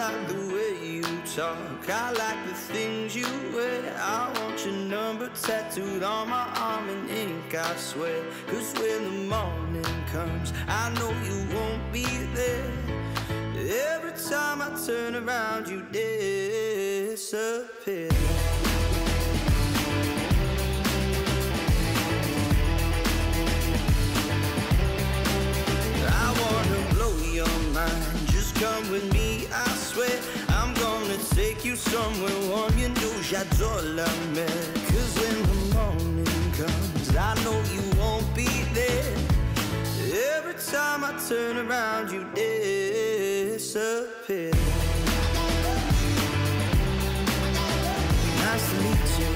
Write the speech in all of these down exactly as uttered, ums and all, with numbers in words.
like the way you talk, I like the things you wear. I want your number tattooed on my arm in ink, I swear. Cause when the morning comes, I know you won't be there. Every time I turn around, you disappear. I wanna blow your mind, just come with me, I swear. I'm gonna take you somewhere warm, you know j'adore la mer. Cause when the morning comes, I know you won't be there. Every time I turn around, you disappear. Nice to meet you.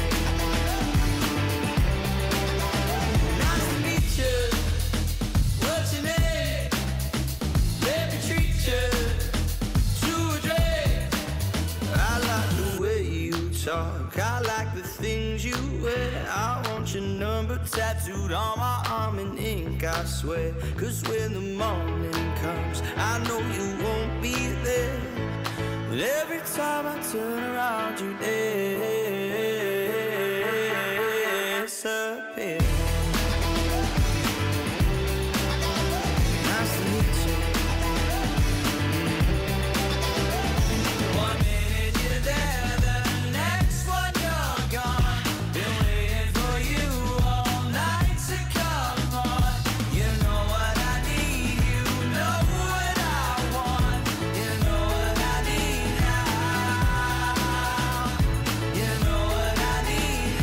Nice to meet you. What's your name? Let me treat you to a drink. I like the way you talk, I like the things you wear. I want your number tattooed on my arm in ink, I swear. Cause when the morning comes, I know you won't be there. But every time I turn around, you disappear. Nice to meet you. One minute you're there, the next one you're gone. Been waiting for you all night to come on. You know what I need, you know what I want. You know what I need now. You know what I need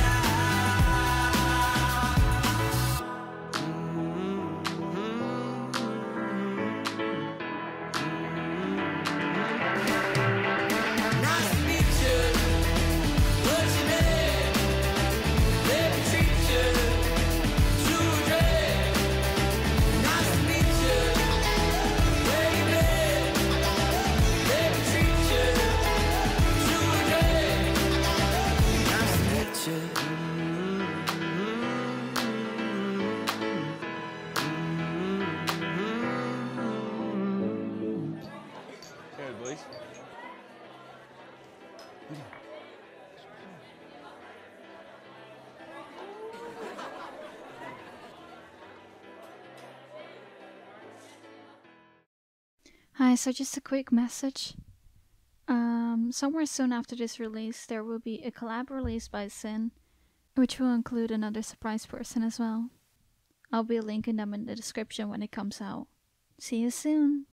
Nice to meet you. What's your name? Let me treat you to a drink. Nice to meet you. Where you been? Let me treat you to a drink. Nice to meet you. Cheers, boys. Hi, so just a quick message. Um, somewhere soon after this release, there will be a collab release by Sin, which will include another surprise person as well. I'll be linking them in the description when it comes out. See you soon!